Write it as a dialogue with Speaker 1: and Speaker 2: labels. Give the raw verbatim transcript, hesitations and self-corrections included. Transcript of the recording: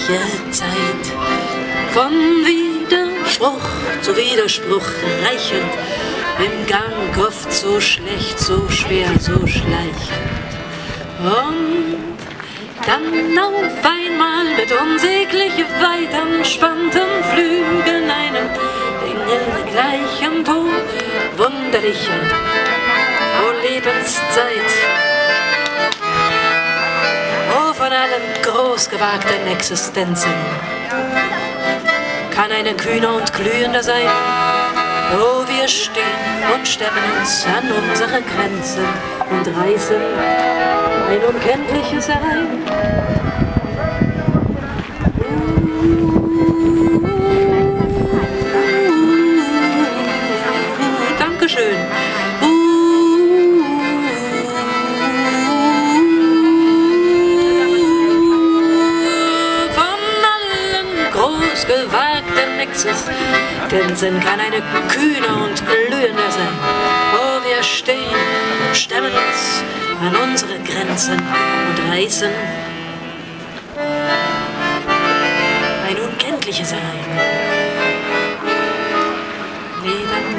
Speaker 1: unendliche Zeit. Von Widerspruch zu Widerspruch reichend, im Gang oft so schlecht, so schwer, so schleichend. Und dann auf einmal mit unsäglich weiten, spannten Flügeln einem Engel gleichen Ton, wunderliche, o Lebenszeit. O von allen großgewagten Existenzen kann eine kühner und glühender sein. Oh, wir stehen und stemmen uns an unsere Grenzen und reißen ein Unkenntliches herein. Dankeschön. Gewagten Existenzen kann eine kühner und glühender sein. Oh, wir stehen und stemmen uns an unsere Grenzen und reißen ein Unkenntliches herein. Leben